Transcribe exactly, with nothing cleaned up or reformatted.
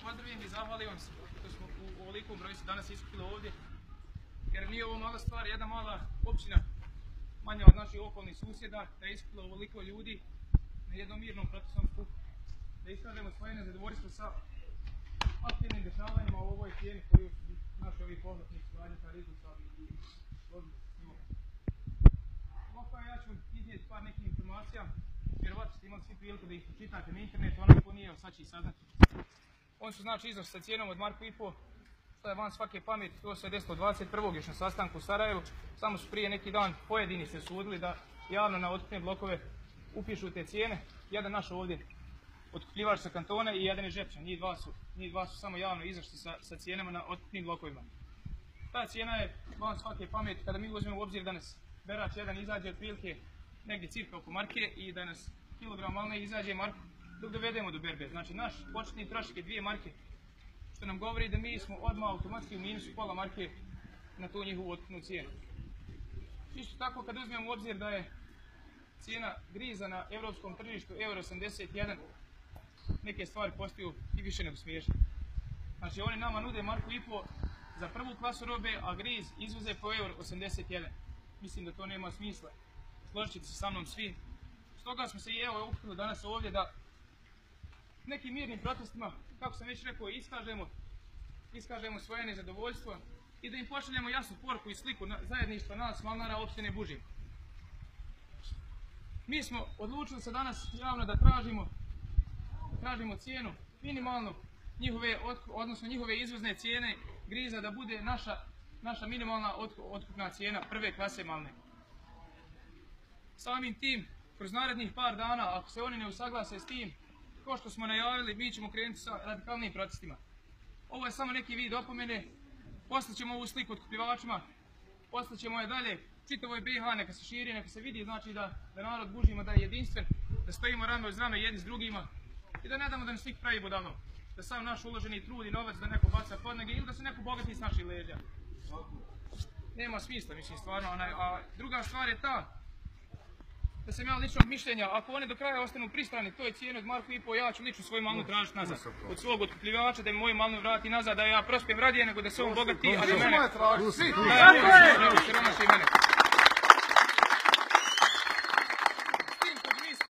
pozdravim i zahvalim vam se što smo u ovolikom broju se danas iskupili ovdje. Jer nije ovo mala stvar, jedna mala općina, manja od naših okolnih susjeda, da je iskupila ovoliko ljudi na jednom mirnom protestnom skupu. Da iskažemo svoje nezadovoljstvo sa aktivnim dešavanjima u ovoj cijeni koju naši ovi pohvatni suradnje sa Rizusa i Lodnice s njom. Ovako ja ću iznijeti par nekih informacija, vjerovatno ste imali svi priliku da ih čitate na internetu, onaj ko nije, sad će ih saznati. Oni su znači iznos sa cijenom od marku i po, što je van svake pameti, to se desilo dvadeset prvog još na sastanku u Sarajevu, samo su prije neki dan pojedini se sudili da javno na otkupne blokove upišu te cijene. Jedan naš ovdje otkupljivač sa kantona i jedan je Žepčan, njih dva su, njih dva su samo javno izašli sa, sa cijenama na otkupnim blokovima. Ta cijena je van svake pameti kada mi uzmemo u obzir da nas berač jedan izađe otprilike negdje cirka oko marke i da nas kilogram malne izađe marku dok dovedemo do berbe. Znači naš početni trošak je dvije marke, što nam govori da mi smo odmah automatski u minusu pola marke na tu njihovu otkupnu cijenu. Isto tako kad uzmemo u obzir da je cijena griza na europskom tržištu euro osamdeset jedan, neke stvari postaju i više nego smiješne. Znači oni nama nude marku i po za prvu klasu robe, a griz izvoze po euro osamdeset jedan. Mislim da to nema smisla. Složit ćete se sa mnom svi. Stoga smo se i evo okupili danas ovdje da nekim mirnim protestima, kako sam već rekao, iskažemo, iskažemo svoje nezadovoljstvo i da im pošaljemo jasnu poruku i sliku zajedništva nas malnara opštine Bužim. Mi smo odlučili se danas javno da tražimo, tražimo cijenu minimalnu njihove, odnosno njihove izvozne cijene griza da bude naša, naša minimalna otkupna cijena prve klase malne. Samim tim, kroz narednih par dana, ako se oni ne usaglase s tim, kao što smo najavili, mi ćemo krenuti sa radikalnim protestima. Ovo je samo neki vid opomene, poslaćemo ovu sliku otkupljivačima, poslaćemo je dalje, čitavo je B iH, neka se širi, neka se vidi, znači da, da narod Bužima da je jedinstven, da stojimo rame uz rame jedni s drugima i da ne damo da nas svih pravi budalom, da sam naš uloženi trud i novac da neko baca pod noge ili da se neko bogati s naših leđa. Nema smisla, mislim, stvarno. A druga stvar je ta, da sam ja ličnog mišljenja, ako oni do kraja ostanu pristrani toj cijeni od marku i po, ja ću lično svoju malnu tražiti nazad. Od svog otkupljivača da mi moju malnu vrati nazad, da ja prospijem radije nego da se on bogati, a da mene...